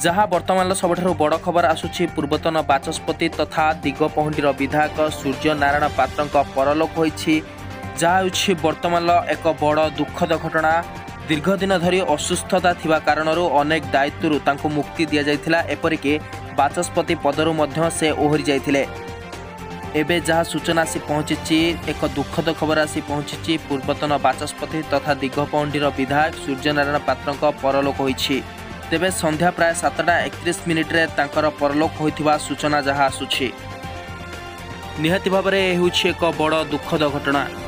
जहाँ वर्तमान सबुठ बड़ खबर आसुछि पूर्वतन बाचस्पति तथा दिगपहंडीर विधायक सूर्य नारायण पात्र परलोक होइछि। जहाँ होइछि वर्तमान एक बड़ दुखद घटना। दीर्घ दिन धरी असुस्थता थिबा कारणरू अनेक दायित्वरू तांको मुक्ति दिया जायथिला। एपरिक बाचस्पति पदरू मध्य से ओहरी जायथिले। एबे जहाँ सूचना आसी पहुंची एक दुखद खबर आसी पहुंची पूर्वतन बाचस्पति तथा दिगपहंडीर विधायक सूर्य नारायण पात्र परलोक होइछि। तेबे संध्या प्राय 7:31 तांकर परलोक होइथिबा सूचना जहाँ आसुछि। निहाती भाबरे हेउछि एक बड़ दुखद घटना।